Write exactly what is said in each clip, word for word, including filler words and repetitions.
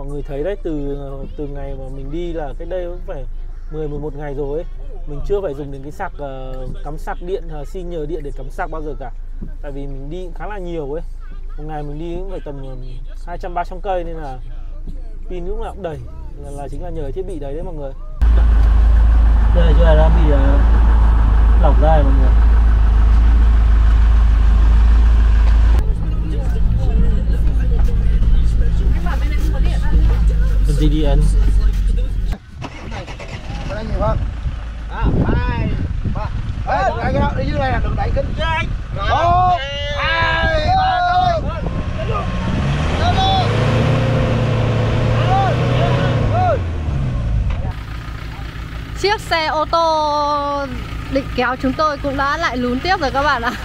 mọi người thấy đấy, từ từ ngày mà mình đi là cái đây cũng phải mười mười một ngày rồi ấy. Mình chưa phải dùng đến cái sạc uh, cắm sạc điện, uh, xin nhờ điện để cắm sạc bao giờ cả. Tại vì mình đi cũng khá là nhiều ấy. Một ngày mình đi cũng phải tầm hai trăm ba trăm cây nên là pin lúc nào cũng đầy, là, là chính là nhờ thiết bị đấy đấy mọi người. Đây chỗ này đang bị uh, lỏng ra này mọi người. Cần gì đi ăn? Có đây nhiều không? À, hai, ba. Ê, đừng đẩy cái đó, đi dưới đây là đừng đẩy kính. Một, hai, ba, thôi. Lên luôn. Chiếc xe ô tô định kéo chúng tôi cũng đã lại lún tiếp rồi các bạn ạ.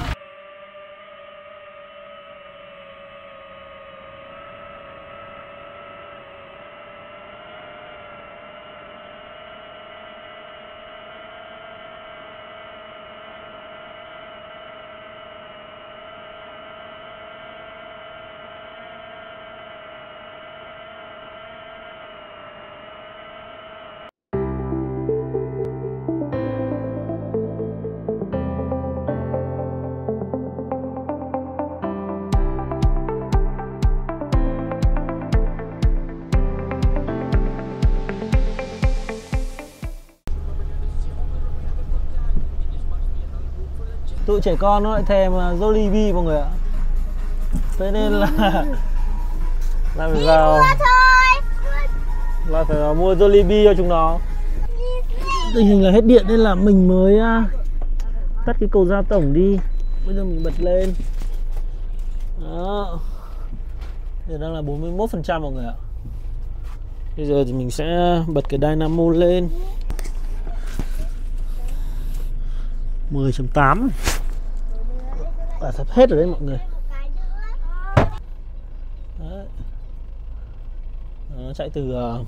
Tụi trẻ con nó lại thèm Jollibee mọi người ạ. Thế nên là là phải vào là phải vào mua Jollibee cho chúng nó. Tình hình là hết điện nên là mình mới tắt cái cầu ra tổng đi. Bây giờ mình bật lên. Đó. Giờ đang là bốn mươi mốt phần trăm mọi người ạ. Bây giờ thì mình sẽ bật cái Dynamo lên mười chấm tám. Và sắp hết rồi đấy mọi người. Đấy. Nó chạy từ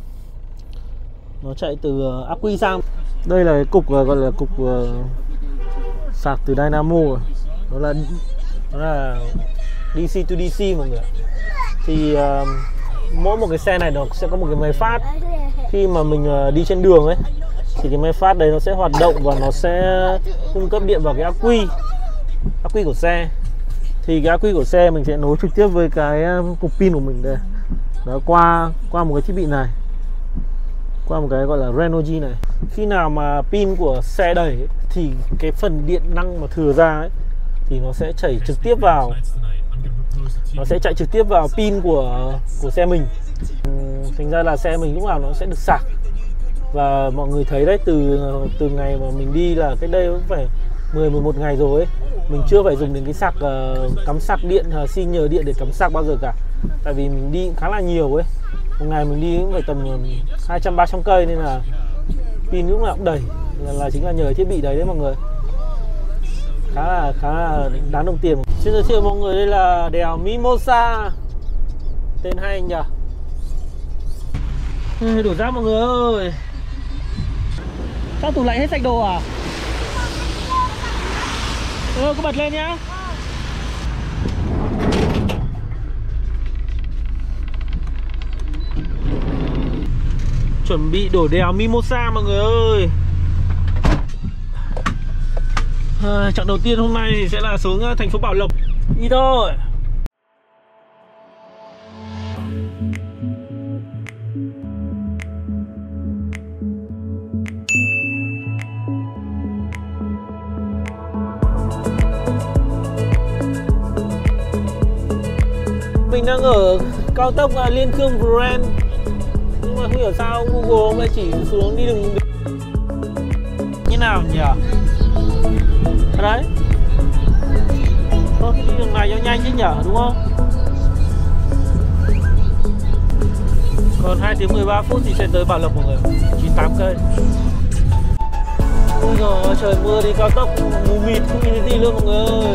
Nó chạy từ ắc quy sang. Đây là cái cục gọi là cục uh, sạc từ Dynamo. Nó là Nó là đê xê to đê xê mọi người. Thì uh, mỗi một cái xe này nó sẽ có một cái máy phát. Khi mà mình uh, đi trên đường ấy thì cái máy phát đấy nó sẽ hoạt động và nó sẽ cung cấp điện vào cái ắc quy ắc quy của xe. Thì cái ắc quy của xe mình sẽ nối trực tiếp với cái cục pin của mình đây. Đó, qua qua một cái thiết bị này, qua một cái gọi là Renogy này. Khi nào mà pin của xe đầy ấy, thì cái phần điện năng mà thừa ra ấy thì nó sẽ chảy trực tiếp vào nó sẽ chạy trực tiếp vào pin của của xe mình. Thành ra là xe mình lúc nào nó sẽ được sạc. Và mọi người thấy đấy, từ từ ngày mà mình đi là cái đây cũng phải mười mười một ngày rồi ấy. Mình chưa phải dùng đến cái sạc uh, cắm sạc điện, uh, xin nhờ điện để cắm sạc bao giờ cả. Tại vì mình đi cũng khá là nhiều ấy. Một ngày mình đi cũng phải tầm hai trăm ba trăm cây nên là pin lúc nào cũng đầy, là, là chính là nhờ thiết bị đấy đấy mọi người. Khá là khá là đáng đồng tiền. Xin giới thiệu mọi người, đây là đèo Mimosa. Tên hay anh nhỉ? Đổ rác mọi người ơi. Sao tủ lạnh hết sạch đồ à? Ừ, cứ bật lên nhá. Chuẩn bị đổ đèo Mimosa mọi người ơi. À, chặng đầu tiên hôm nay thì sẽ là xuống thành phố Bảo Lộc. Đi thôi. Mình đang ở cao tốc Liên Khương Grand, nhưng mà không hiểu sao Google ông lại chỉ xuống đi đường như nào nhỉ? À đấy. Thôi đi đường này cho nhanh chứ nhở, đúng không? Còn hai tiếng mười ba phút thì sẽ tới Bảo Lộc mọi người, chín mươi tám cây. Ôi giời, trời mưa đi cao tốc mù mịt không nhìn thấy gì luôn mọi người ơi.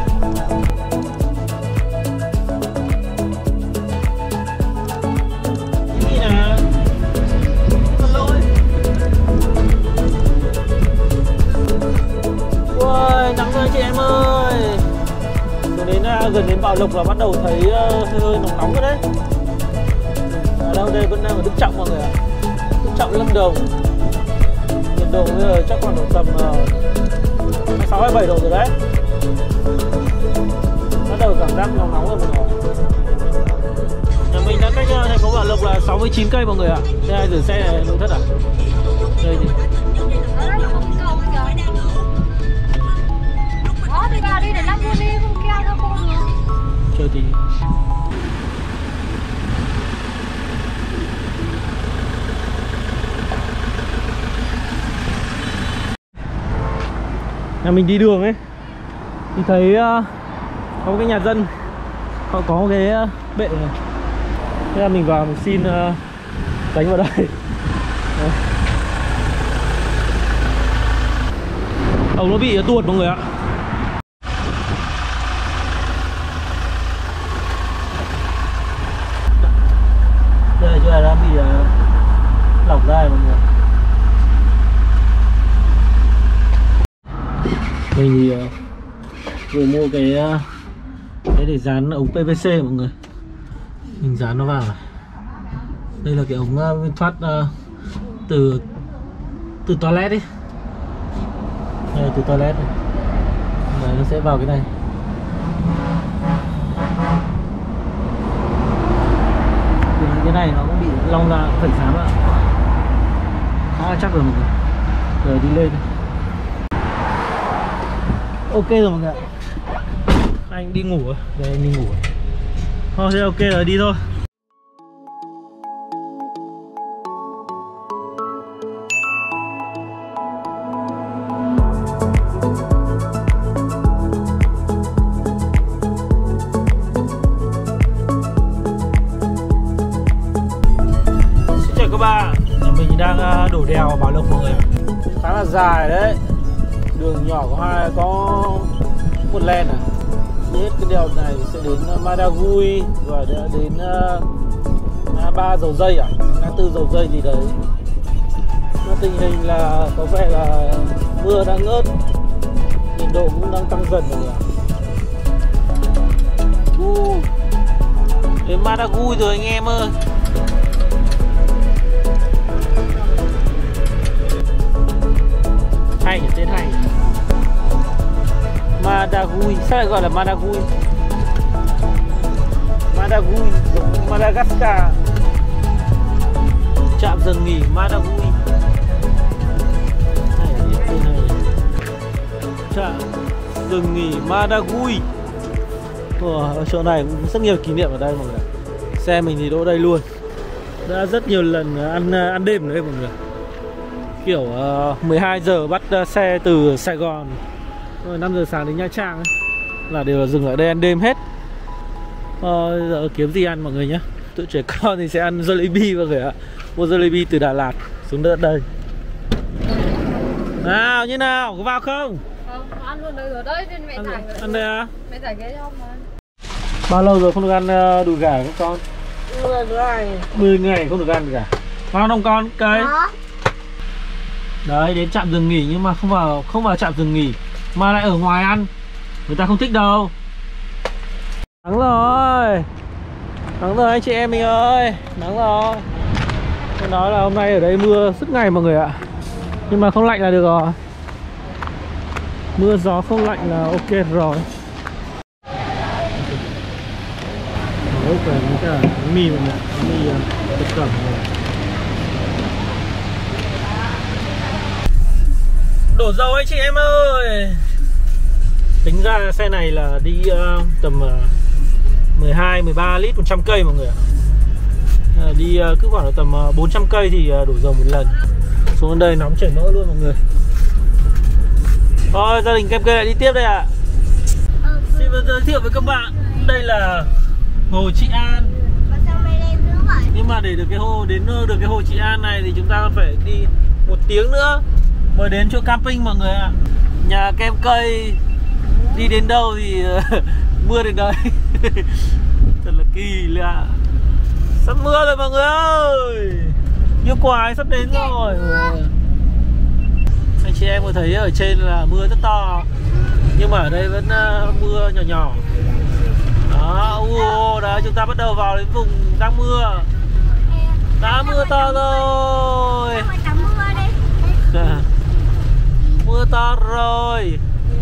Nắng ơi chị em ơi. Rồi đến gần đến Bảo Lộc là bắt đầu thấy hơi hơi nóng nóng rồi đấy. Ở đâu đây đây vẫn đang ở Đức Trọng mọi người ạ. Đức Trọng Lâm Đồng. Nhiệt độ bây giờ chắc khoảng độ tầm uh, hai mươi sáu hai mươi bảy độ rồi đấy. Bắt đầu cảm giác nóng nóng rồi mọi người. Nhà mình đã cách thành phố Bảo Lộc là sáu mươi chín cây mọi người ạ. Đây ai rửa xe này nội thất à? Đây gì? Đó, đi vào đi để lắp luôn đi, không keo ra con nữa. Chờ tí. Nhà mình đi đường ấy thì thấy uh, có một cái nhà dân họ có một cái uh, bệ này. Thế là mình vào mình xin uh, đánh vào đây. Đấy. Ống nó bị tuột mọi người ạ. Đây là chỗ này đã bị uh, lỏng ra mọi người. Mình thì uh, vừa mua cái uh, cái để dán ống pê vê xê mọi người. Mình dán nó vào này. Đây là cái ống uh, thoát uh, từ từ toilet ấy. Đây, từ toilet này. Đấy, nó sẽ vào cái này. Cái này nó cũng bị long ra phải dám ạ. Khá là chắc rồi mọi người. Rồi đi lên. Ok rồi mọi người ạ. Anh đi ngủ rồi. Đây anh đi ngủ rồi. Thôi thế ok rồi, đi thôi. Xin chào các bạn. Nhà mình đang đổ đèo vào Bảo Lộc mọi người ạ. Khá là dài đấy. Đường nhỏ có hai có một len à. Hết cái đèo này sẽ đến Madagui và đến uh, ba dầu dây à, ngã tư dầu dây gì đấy. Mà tình hình là có vẻ là mưa đang ngớt, nhiệt độ cũng đang tăng dần rồi. Uh, đến Madagui rồi anh em ơi. Hay nhỉ, tên hay. Madagui, sao lại gọi là Madagui? Madagui giống Madagascar. Trạm dừng nghỉ Madagui. Hay là tên này. Trạm dừng nghỉ Madagui. Ở chỗ này cũng rất nhiều kỷ niệm ở đây mọi người. Xe mình thì đỗ đây luôn. Đã rất nhiều lần ăn ăn đêm đấy mọi người. Kiểu uh, mười hai giờ bắt uh, xe từ Sài Gòn, rồi năm giờ sáng đến Nha Trang ấy, là đều là dừng lại đây ăn đêm hết. Ờ, giờ kiếm gì ăn mọi người nhé. Tụi trẻ con thì sẽ ăn jalebi mọi người ạ. Mua jalebi từ Đà Lạt xuống đất đây. Nào như nào, có vào không? Không, ăn luôn đây rồi đấy, nên mẹ thải. Ăn đây à? Mẹ thải ghế cho ông mà. Bao lâu rồi không được ăn uh, đùi gà các con? mười ngày. mười ngày không được ăn cả. Ngon không con? Cây. Đó. Đấy, đến trạm dừng nghỉ nhưng mà không vào không vào trạm dừng nghỉ mà lại ở ngoài ăn. Người ta không thích đâu. Nắng rồi. Nắng rồi anh chị em mình ơi. Nắng rồi. Tôi nói là hôm nay ở đây mưa suốt ngày mọi người ạ. Nhưng mà không lạnh là được rồi. Mưa gió không lạnh là ok rồi. Đấy, còn cả bánh mì mọi người. Bánh mì thực phẩm rồi. Đổ dầu anh chị em ơi. Tính ra xe này là đi uh, tầm uh, mười hai mười ba lít một trăm cây mọi người ạ. uh, Đi uh, cứ khoảng là tầm uh, bốn trăm cây thì uh, đổ dầu một lần. Xuống đây nóng chảy mỡ luôn mọi người. Thôi gia đình Kem Cây lại đi tiếp đây ạ. à. Xin giới thiệu với các bạn. Đây là hồ Trị An. Nhưng mà để được cái hồ đến được cái hồ Trị An này thì chúng ta phải đi một tiếng nữa mới đến chỗ camping mọi người ạ. Nhà Kem Cây đi đến đâu thì mưa đến đấy. Thật là kỳ lạ. Sắp mưa rồi mọi người ơi. Như quài sắp đến rồi. Anh chị em có thấy ở trên là mưa rất to, nhưng mà ở đây vẫn uh, mưa nhỏ nhỏ. Đó, uh, đó chúng ta bắt đầu vào đến vùng đang mưa. to rồi. Cả mưa đi. Mưa to rồi.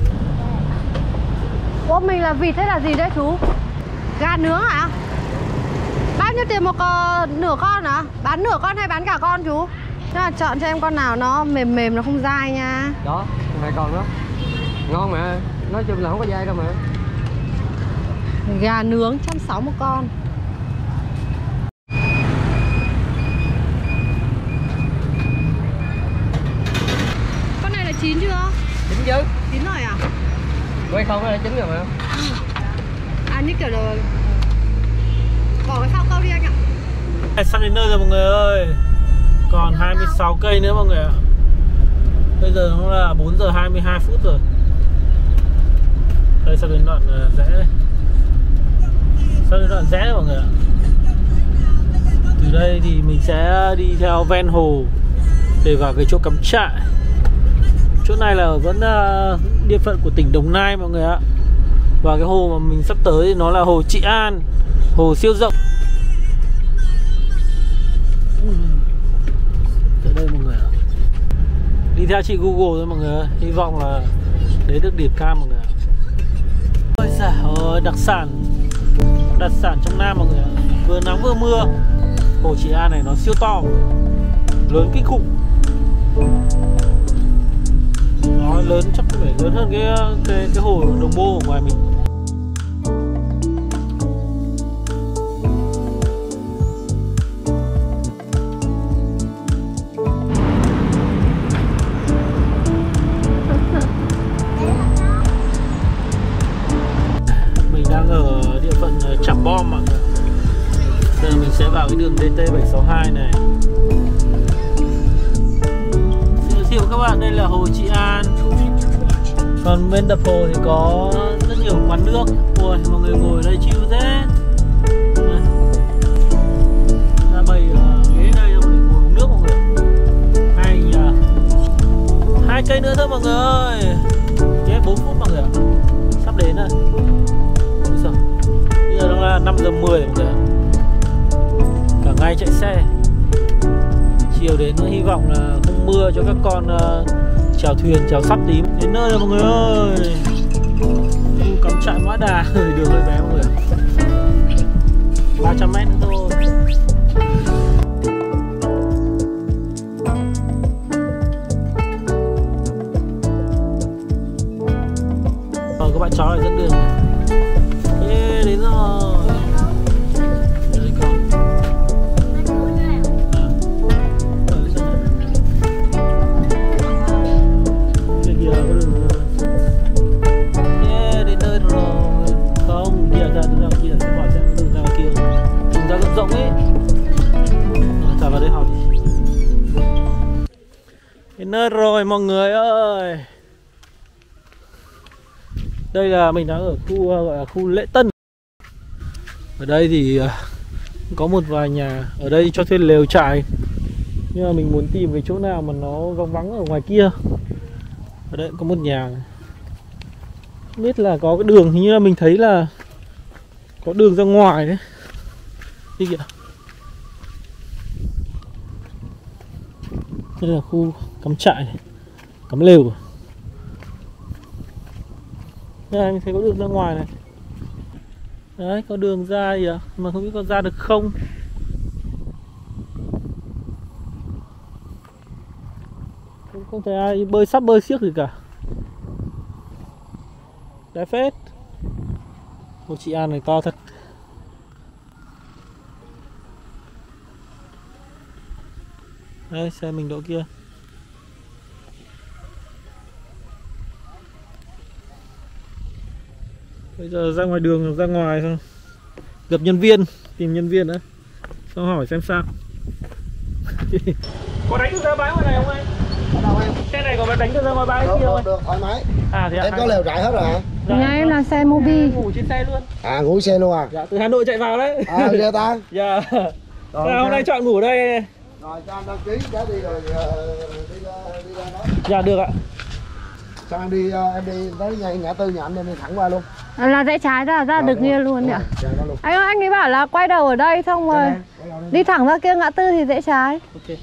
Ủa mình là vịt hay là gì đấy chú? Gà nướng hả? Bao nhiêu tiền một con, nửa con hả? Bán nửa con hay bán cả con chú? Thế là chọn cho em con nào nó mềm mềm, nó không dai nha. Đó, hai con đó. Ngon mà, nói chung là không có dai đâu mà. Gà nướng một trăm sáu mươi một con. Con này là chín chưa? Chín chứ. Chín rồi à? Quay không là chín rồi mà. Ừ. À như kiểu là bỏ cái phao câu đi anh ạ. Sắp đến nơi rồi mọi người ơi. Còn hai mươi sáu cây nữa mọi người ạ. Bây giờ nó là bốn giờ hai mươi hai phút rồi. Đây sắp đến đoạn rẽ đây. Sắp đến đoạn rẽ mọi người ạ. Từ đây thì mình sẽ đi theo ven hồ để vào cái chỗ cắm trại. Chỗ này là vẫn uh, địa phận của tỉnh Đồng Nai mọi người ạ. Và cái hồ mà mình sắp tới thì nó là hồ Trị An, hồ siêu rộng. Tới đây mọi người ạ. Đi theo chị Google thôi mọi người ơi. Hy vọng là đến được điểm cam mọi người ạ. Ôi giời ơi, đặc sản đặc sản trong Nam mọi người ạ. Vừa nắng vừa mưa. Hồ Trị An này nó siêu to, lớn kinh khủng. Nó lớn chắc phải lớn hơn cái cái cái hồ Đồng Bô ở ngoài mình. Mình đang ở địa phận Trảng Bom mọi người. Giờ mình sẽ vào cái đường D T bảy sáu hai này. Xin các bạn, đây là hồ Trị An. Còn bên đập hồ thì có rất nhiều quán nước. Ui, mọi người ngồi đây chill thế. Ra bày ghế đây để ngồi uống nước mọi người. Hay nhỉ. Hai cây nữa thôi mọi người ơi. Ghế bốn phút mọi người ạ. Sắp đến rồi. Bây giờ nó là năm giờ mười mọi người ạ. Cả ngày chạy xe. Chiều đến hy vọng là không mưa cho các con uh, chèo thuyền, chèo sắp tí. Đến nơi rồi mọi người ơi. Khu cắm trại Mã Đà. Đường hơi bé mọi người. ba trăm mét nữa thôi. Ờ, các bạn cháu lại dẫn đường. Ê, đến rồi. Rộng ấy. Chào vào đây hỏi. Đến nơi rồi mọi người ơi. Đây là mình đang ở khu gọi là khu Lễ Tân. Ở đây thì có một vài nhà. Ở đây cho thuê lều trại. Nhưng mà mình muốn tìm cái chỗ nào mà nó vắng vắng ở ngoài kia. Ở đây có một nhà. Không biết là có cái đường, hình như là mình thấy là có đường ra ngoài đấy. Đi kìa. Đây là khu cắm trại này. Cắm lều. Đây anh thấy có đường ra ngoài này. Đấy, có đường ra gì à? Mà không biết có ra được không. Không, không thấy ai bơi sắp bơi xiếc gì cả. Đẹp phết. Hồ Trị An này to thật. Đây, xe mình đỗ kia. Bây giờ ra ngoài đường, ra ngoài xong gặp nhân viên, tìm nhân viên nữa. Xong hỏi xem sao. Có đánh được ra bãi ngoài này không anh? Ở đâu em? Xe này có đánh được ra ngoài bãi được, kia không được, anh? được, thoải mái. À thì em à, có lều trại hết rồi hả? Dạ, nhà em là xe Mobi. Ngủ trên xe luôn. À, ngủ xe luôn à? Dạ, từ Hà Nội chạy vào đấy. À, ghê ta. Dạ. Rồi, hôm nay chọn ngủ đây. Rồi cho anh đăng ký để đi rồi đi ra, đi ra đó. Dạ được ạ. Sao em đi em đi tới ngay ngã tư nhà anh em đi thẳng qua luôn. Là rẽ trái ra ra được kia luôn nhỉ? Anh ơi, anh ấy bảo là quay đầu ở đây xong rồi đi thẳng ra kia ngã tư thì rẽ trái. Ok.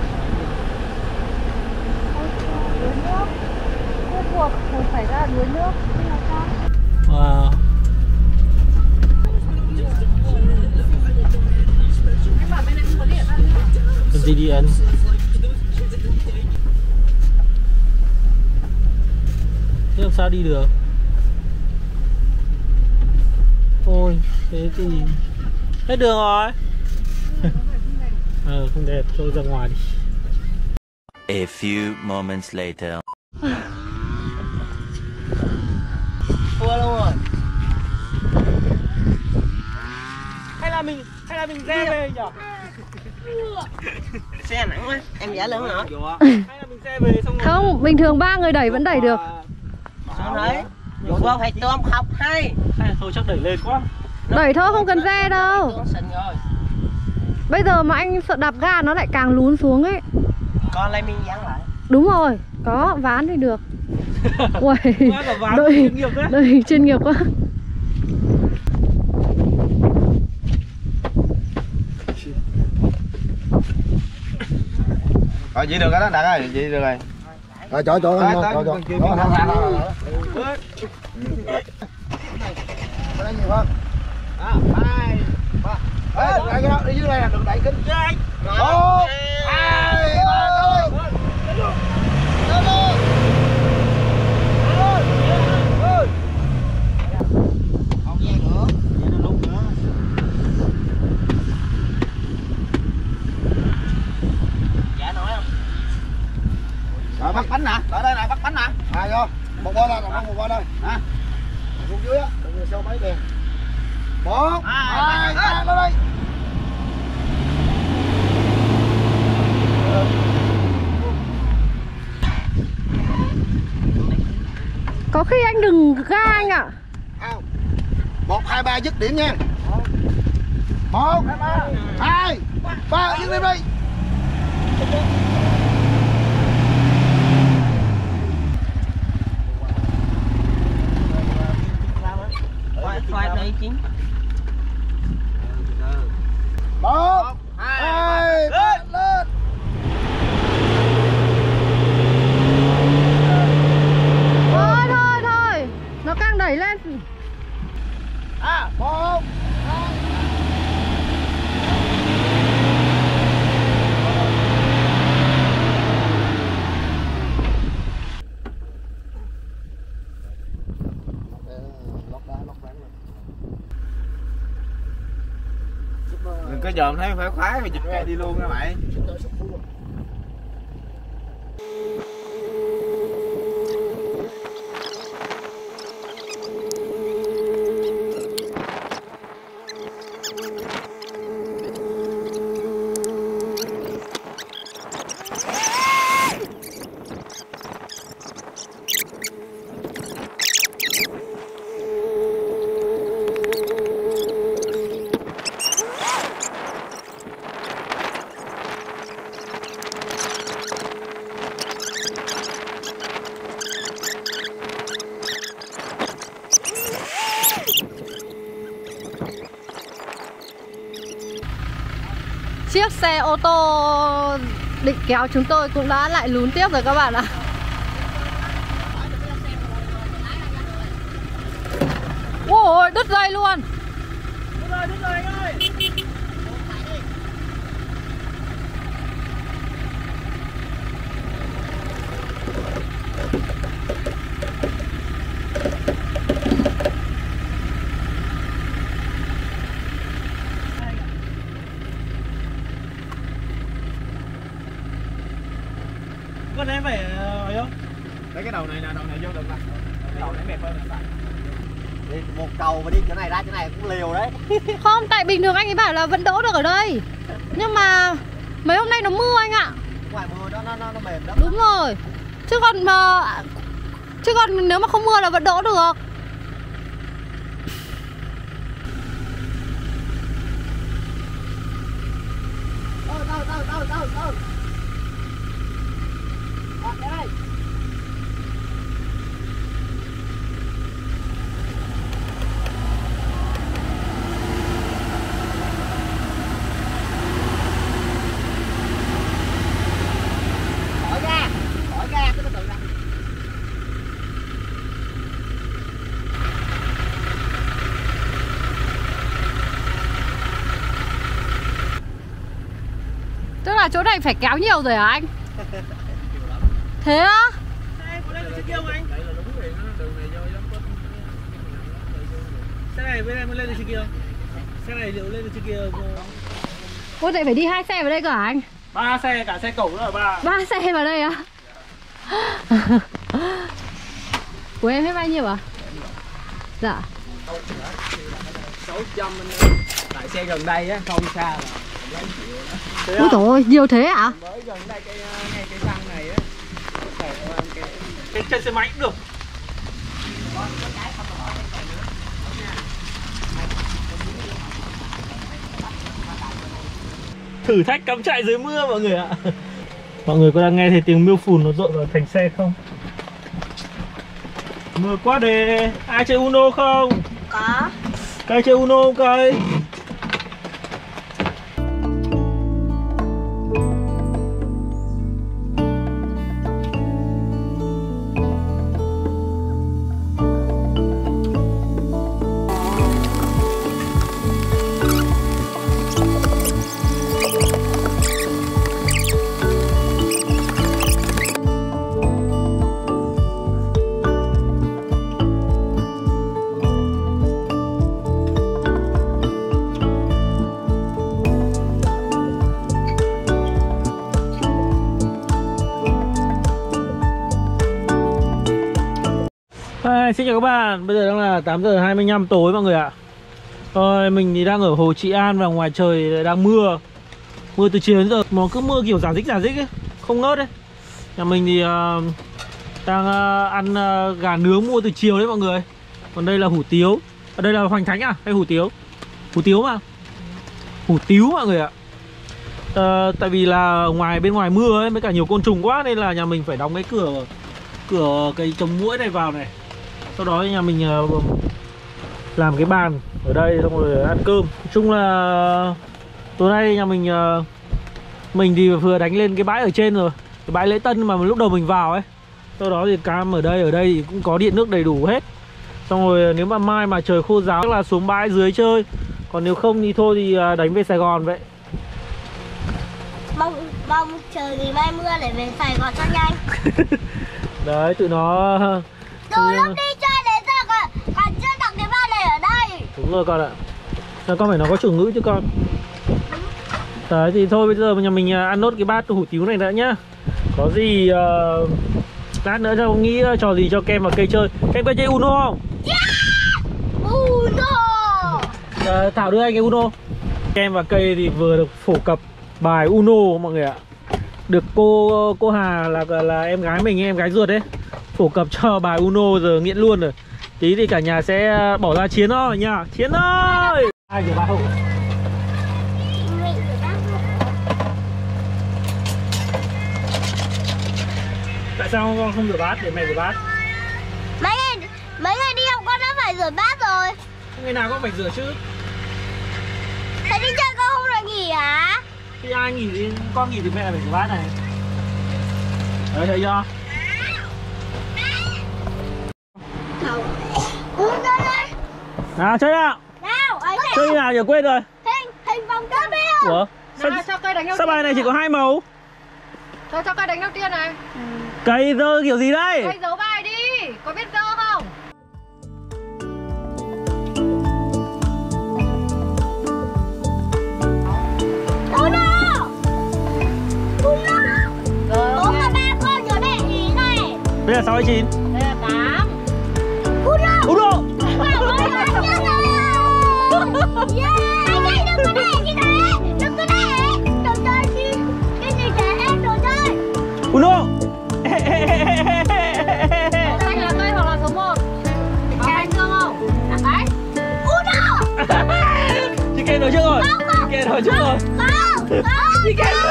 Cuộc phải ra đuối nước. Wow. Cần gì điện? Thế làm sao đi được? Ôi, thế thì hết đường rồi. Ờ, không đẹp, trôi ra ngoài đi. A few moments later. Thua luôn rồi. Hay là mình hay là mình re về nhỉ? Xe nặng quá, em giả lớn hả? Hay là mình xe về xong rồi. Không, bình thường ba người đẩy vẫn đẩy được. Sao đấy? Rồi con phải tôm học hay. Hay thôi chắc đẩy lên quá. Đẩy thôi không cần re đâu. Bây giờ mà anh sợ đạp ga nó lại càng lún xuống ấy. Con lại mình dán lại. Đúng rồi, có ván thì được. Uầy, Ván đội chuyên nghiệp đấy. đội chuyên nghiệp quá. Rồi chị được cái đó đặt rồi, chị được rồi. Rồi chỗ chỗ anh chỗ chỗ. Có đấy nhiều không? À, hai, ba. Ê, đẩy cái đó, đi dưới đây là đừng đẩy kính. Một, hai, ba, ơi. Lên luôn. Lên luôn. Không dây nữa. Dây nó lúc nữa. Dạ nói không? Rồi Bắt bánh nè, ở đây nè, bắt bánh nè. hai vô. Một qua đây, một qua đây. Hả? Xuống dưới á, đừng người sau mấy đèn. Một, hai, ba, lên đây. Có khi anh đừng ga anh ạ. Không. Một, hai, ba dứt điểm nha. Một, hai, ba, dứt điểm đi. Khoai đây chín. Một, hai, ba, lên. Thôi thôi thôi, nó càng đẩy lên. À, một, hai. Đừng có dòm thấy phải khoái mà giật cây đi luôn nha mày. Chiếc xe ô tô định kéo chúng tôi cũng đã lại lún tiếp rồi các bạn ạ. Ôi, đứt dây luôn. Đứt rồi, đứt rồi anh ơi. Con em phải ấy không? Đấy cái đầu này là đầu này vô được nè. Cái đầu này mệt hơn nè. Đi một cầu mà đi chỗ này ra chỗ này cũng liều đấy. Không, tại bình thường anh ấy bảo là vẫn đỗ được ở đây. Nhưng mà mấy hôm nay nó mưa anh ạ. Ngoài mưa nó nó nó, nó mềm lắm. Đúng rồi. Chứ còn mà chứ còn nếu mà không mưa là vẫn đỗ được. Đâu đâu đâu đâu đâu đâu. Ở đây. Tức là chỗ này phải kéo nhiều rồi hả anh? Thế á? Xe này bên em lên được trên kia không? Xe này liệu lên được trên kia không? Ôi lại phải đi hai xe vào đây cơ hả anh? Ba xe, cả xe cẩu nữa là ba. Ba xe vào đây á? Của em hết bao nhiêu ạ? À? Dạ sáu trăm tại xe gần đây á, không xa là lấy triệu đó. Ôi trời ơi, nhiều thế ạ? À? Mới gần đây cái ngay cây xăng này á. Cái trên xe máy cũng được. Thử thách cắm trại dưới mưa mọi người ạ. Mọi người có đang nghe thấy tiếng mưa phùn nó rội vào thành xe không? Mưa quá đề. Ai chơi Uno không? Có. Cây chơi Uno không cây? À, xin chào các bạn, bây giờ đang là tám giờ hai mươi lăm tối mọi người ạ. Rồi, mình thì đang ở Hồ Trị An và ngoài trời đang mưa. Mưa từ chiều đến giờ, mà cứ mưa kiểu giả dích giả dích ấy, không ngớt đấy. Nhà mình thì uh, đang uh, ăn uh, gà nướng mua từ chiều đấy mọi người. Còn đây là hủ tiếu. Ở đây là hoành thánh à, hay hủ tiếu? Hủ tiếu mà. Hủ tiếu mọi người ạ. uh, Tại vì là ngoài bên ngoài mưa ấy, với cả nhiều côn trùng quá nên là nhà mình phải đóng cái cửa Cửa cái chống muỗi này vào này. Sau đó nhà mình uh, làm cái bàn ở đây xong rồi ăn cơm. Nói chung là tối nay nhà mình uh, mình thì vừa đánh lên cái bãi ở trên rồi, cái bãi lễ tân mà lúc đầu mình vào ấy. Sau đó thì cam ở đây ở đây thì cũng có điện nước đầy đủ hết. Xong rồi nếu mà mai mà trời khô ráo là xuống bãi dưới chơi. Còn nếu không thì thôi thì uh, đánh về Sài Gòn vậy. Mong mong trời thì mai mưa để về Sài Gòn cho nhanh. Đấy tụi nó Từ lúc đi chơi đến giờ còn, còn chưa đọc cái bài này ở đây. Đúng rồi con ạ. Sao con phải nó có chủ ngữ chứ con. Đấy thì thôi bây giờ nhà mình ăn nốt cái bát hủ tiếu này đã nhá. Có gì uh, lát nữa cho nghĩ trò gì cho Kem và Cây chơi. Kem có chơi Uno không? Yeah! Uno. À, Thảo đưa anh cái Uno. Kem và Cây thì vừa được phổ cập bài Uno mọi người ạ. Được cô cô Hà là là em gái mình, em gái ruột đấy, phổ cập cho bài Uno giờ nghiện luôn rồi. Tí thì cả nhà sẽ bỏ ra chiến thôi nha. Chiến ơi. Ai rửa bát không? Tại sao con không rửa bát để mẹ rửa bát? Mấy ngày mấy ngày đi học con đã phải rửa bát rồi. Ngày nào con phải rửa chứ. Thế đi chơi con không được nghỉ hả? Khi ai nghỉ thì con nghỉ thì mẹ phải rửa bát này. Đấy thấy chưa? Nào chơi nào. Nào, ấy này. Chơi nào giờ quên rồi. Hình hình vòng tròn biết. Ủa? Sao, Nào, cho Cây đánh đầu sao tiên bài này chỉ có hai màu? Thôi cho Cây đánh đầu tiên này. Cây dơ kiểu gì đây? Cây giấu bài đi, có biết dơ không? Uno. Uno. Rồi, Bố và ba con nhớ để ý này. Đây là sáu hay chín? đây là tám. Uno. Uno. Bảo ơi, anh chưa rồi. Yeah. Anh ơi, đừng có để như thế. Đừng có để. Đồ chơi đi. Cái gì trẻ em đồ chơi. Uno. Xanh là Cây hoặc là số một. Có anh Dương không? Đấy. Uno. Chị Kem nói trước rồi. Chị Kem nói trước rồi. Không. Không. Chị Kem.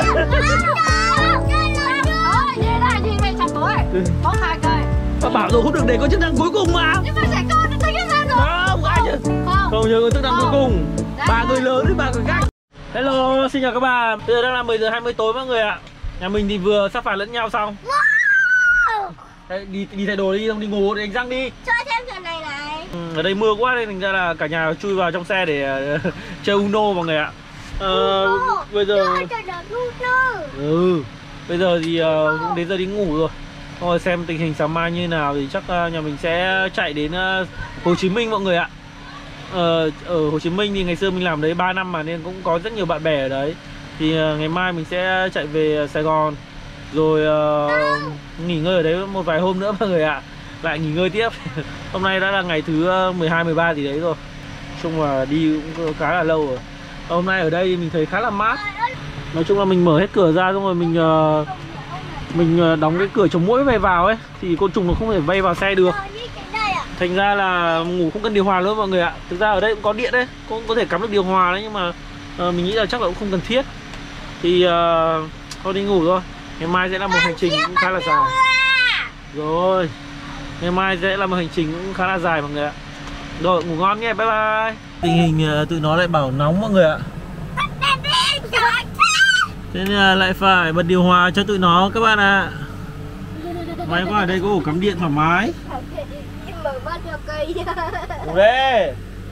Thôi, như thế này thì mẹ chặt tối. Bóc hai cây. Bà bảo rồi không được để có chức năng cuối cùng mà. Nhưng mà trẻ con nó thích cái ra rồi. Không, ai chứ. Không. Không nhớ có chức năng cuối cùng. Đấy. Ba người lớn với ba người khác. Hello, xin chào các bạn. Bây giờ đang là mười giờ hai mươi tối mọi người ạ. Nhà mình thì vừa sắp phạt lẫn nhau xong. Đấy, đi đi thay đồ đi, xong đi ngủ để đánh răng đi. Chơi thêm trò này này. Ừ, ở đây mưa quá nên thành ra là cả nhà chui vào trong xe để uh, chơi Uno mọi người ạ. Ờ, bây giờ ừ bây giờ thì uh, cũng đến giờ đi ngủ rồi. Rồi xem tình hình sáng mai như thế nào thì chắc uh, nhà mình sẽ chạy đến uh, Hồ Chí Minh mọi người ạ. Ờ, ở Hồ Chí Minh thì ngày xưa mình làm đấy ba năm mà, nên cũng có rất nhiều bạn bè ở đấy. Thì uh, ngày mai mình sẽ chạy về Sài Gòn, rồi uh, nghỉ ngơi ở đấy một vài hôm nữa mọi người ạ. Lại nghỉ ngơi tiếp. Hôm nay đã là ngày thứ mười hai, mười ba gì đấy rồi. Chung là đi cũng khá là lâu rồi. Hôm nay ở đây mình thấy khá là mát. Nói chung là mình mở hết cửa ra xong rồi mình uh, mình uh, đóng cái cửa chống muỗi về vào ấy, thì côn trùng nó không thể bay vào xe được. Thành ra là ngủ không cần điều hòa nữa mọi người ạ. Thực ra ở đây cũng có điện đấy, cũng có thể cắm được điều hòa đấy, nhưng mà uh, mình nghĩ là chắc là cũng không cần thiết. Thì uh, thôi đi ngủ thôi. Ngày mai sẽ là một hành trình cũng khá là dài. Rồi, ngày mai sẽ là một hành trình cũng khá là dài mọi người ạ. Rồi, ngủ ngon nhé, bye bye. Tình hình uh, tụi nó lại bảo nóng mọi người ạ. Thế nên là lại phải bật điều hòa cho tụi nó các bạn ạ. May quá ở đây có ổ cắm điện thoải mái. Ngủ đây.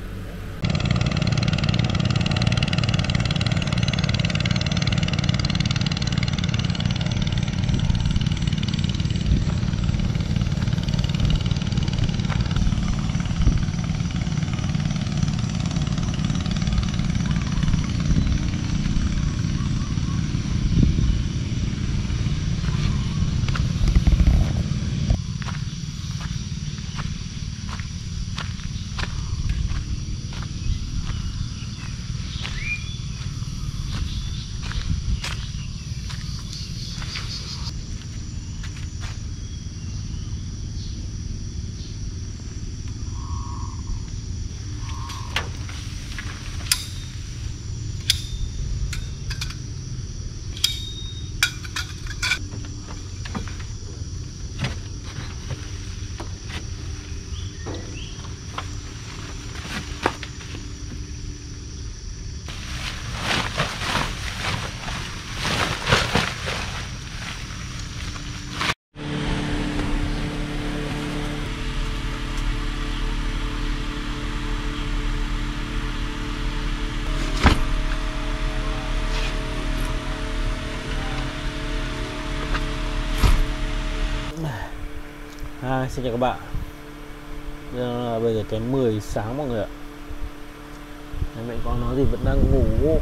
À, xin chào các bạn. Bây giờ là bây giờ cái mười sáng mọi người ạ. Mẹ con nó thì vẫn đang ngủ.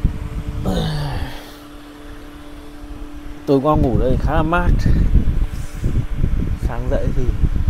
Tối qua ngủ đây khá là mát. Sáng dậy thì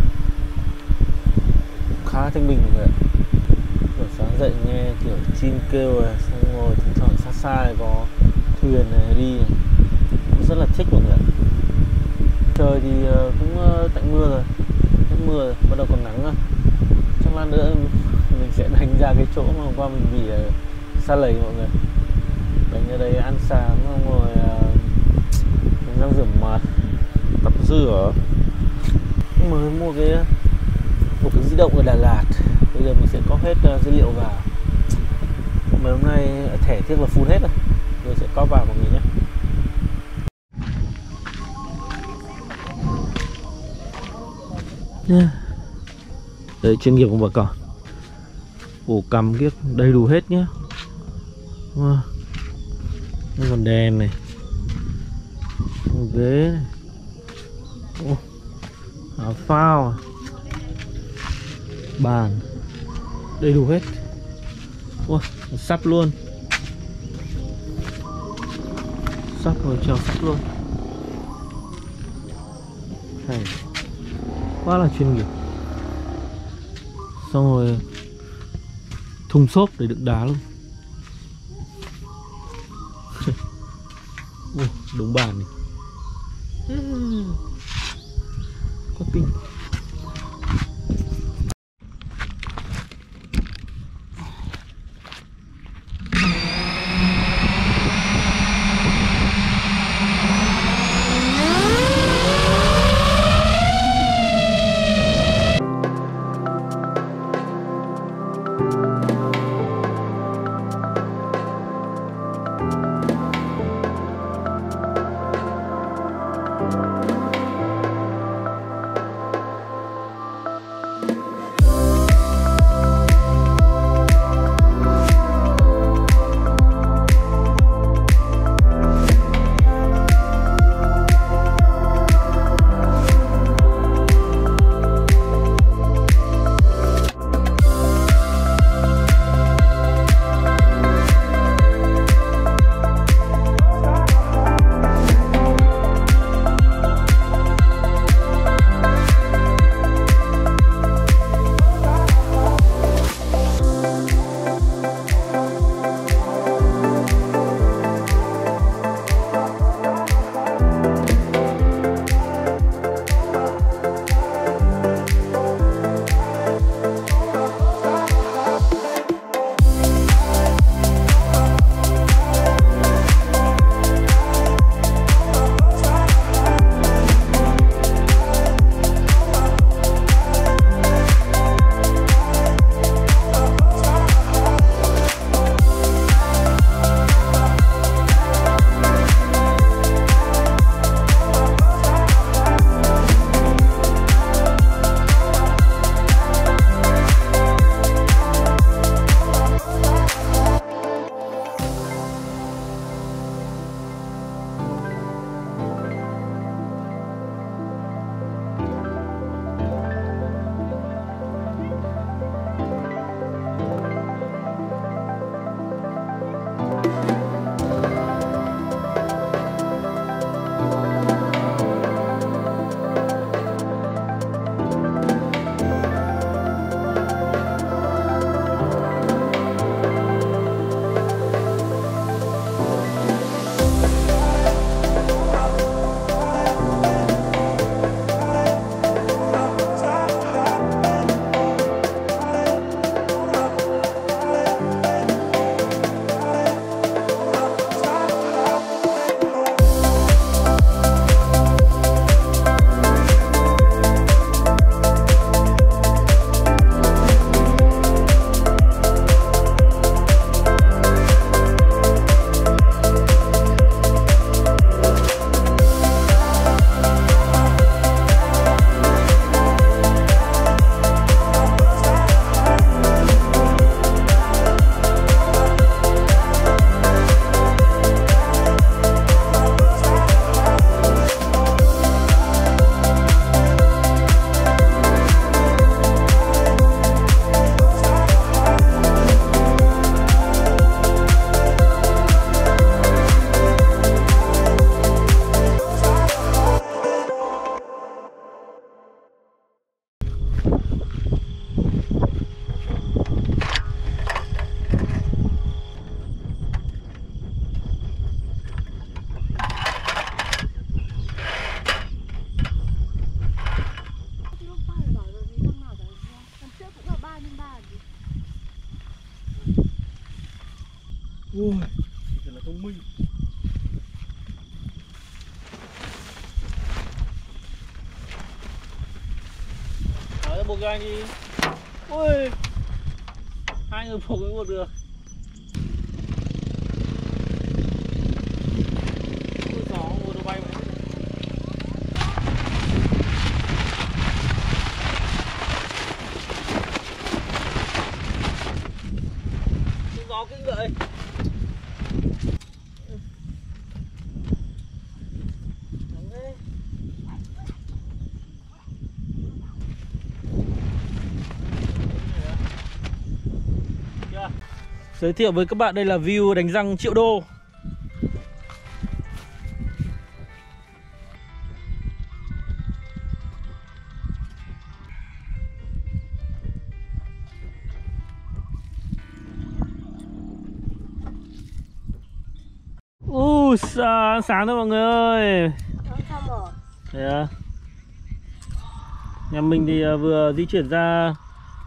khá thanh bình mọi người ạ. Rồi sáng dậy nghe kiểu chim kêu này, xong rồi thỉnh thoảng xa xa này có thuyền này đi này. Cũng rất là thích mọi người ạ. Trời thì cũng tạnh mưa rồi, hết mưa rồi, bắt đầu còn nắng rồi. Trong lát nữa mình sẽ đánh ra cái chỗ mà hôm qua mình bị sa lầy mọi người. Đánh ở đây ăn sáng xong rồi mình đang rửa mặt, tắm rửa. Mới mua cái một cái di động ở Đà Lạt. Bây giờ mình sẽ có hết dữ liệu vào. Mấy hôm nay thẻ tiếc là full hết rồi. Rồi sẽ có vào mọi người nhé. Yeah. Đấy, chuyên nghiệp của bà con. Ổ cắm kiếp đầy đủ hết nhé. Wow. Đây còn đèn này, ghế này, oh. Áo phao, bàn, đầy đủ hết. Wow, sắp luôn, sắp rồi, treo sắp luôn. Hay quá là chuyên nghiệp. Xong rồi thùng xốp để đựng đá luôn. Ồ, đúng bàn này. Có pin. Ui, thật là thông minh. Nói ra buộc cho anh đi. Ui, hai người buộc mới buộc được. Ui, gió ngồi đồ bay mà. Gió kinh vậy. Giới thiệu với các bạn đây là view đánh răng triệu đô. Uh, sáng, sáng thôi mọi người ơi. Đấy à. Nhà mình thì vừa di chuyển ra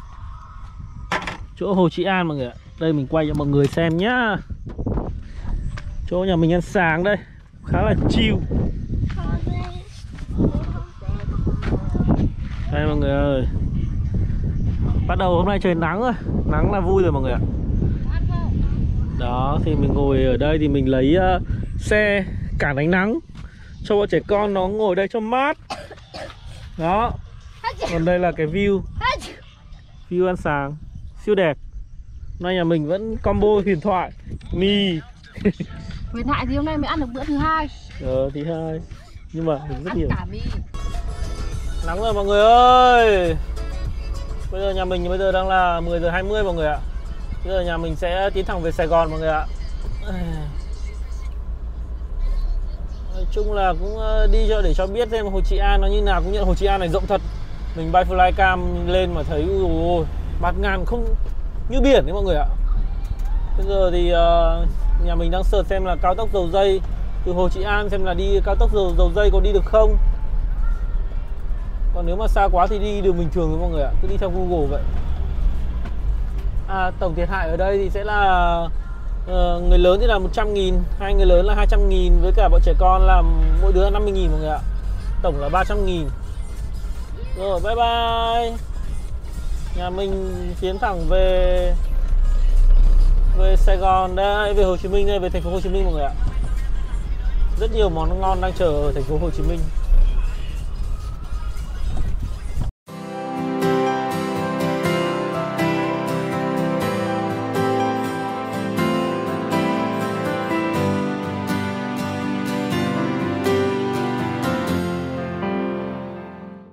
chỗ Hồ Trị An mọi người ạ. Đây mình quay cho mọi người xem nhá. Chỗ nhà mình ăn sáng đây, khá là chill. Đây mọi người ơi. Bắt đầu hôm nay trời nắng rồi, nắng là vui rồi mọi người ạ. Đó, thì mình ngồi ở đây thì mình lấy uh, xe cản ánh nắng cho bọn trẻ con nó ngồi đây cho mát. Đó. Còn đây là cái view View ăn sáng siêu đẹp. Nay nhà mình vẫn combo huyền thoại mì. Huyền thoại thì hôm nay mới ăn được bữa thứ hai. Ờ, thứ hai. Nhưng mà mình rất ăn nhiều. Cả mì. Nắng rồi mọi người ơi. Bây giờ nhà mình bây giờ đang là mười giờ hai mươi mọi người ạ. Bây giờ nhà mình sẽ tiến thẳng về Sài Gòn mọi người ạ. Nói chung là cũng đi cho để cho biết thêm Hồ Trị An nó như nào. Cũng nhận Hồ Trị An này rộng thật. Mình bay flycam lên mà thấy ui ôi, bạt ngàn không như biển đấy mọi người ạ. Bây giờ thì uh, nhà mình đang search xem là cao tốc Dầu Giây từ Hồ Trị An xem là đi cao tốc dầu, dầu Giây có đi được không. Còn nếu mà xa quá thì đi đường bình thường thôi mọi người ạ. Cứ đi theo Google vậy. À, tổng thiệt hại ở đây thì sẽ là uh, người lớn thì là một trăm nghìn, hai người lớn là hai trăm nghìn, với cả bọn trẻ con là mỗi đứa năm mươi nghìn mọi người ạ. Tổng là ba trăm nghìn. Rồi bye bye. Nhà mình tiến thẳng về về Sài Gòn đây, về Hồ Chí Minh đây, về thành phố Hồ Chí Minh mọi người ạ. Rất nhiều món ngon đang chờ ở thành phố Hồ Chí Minh.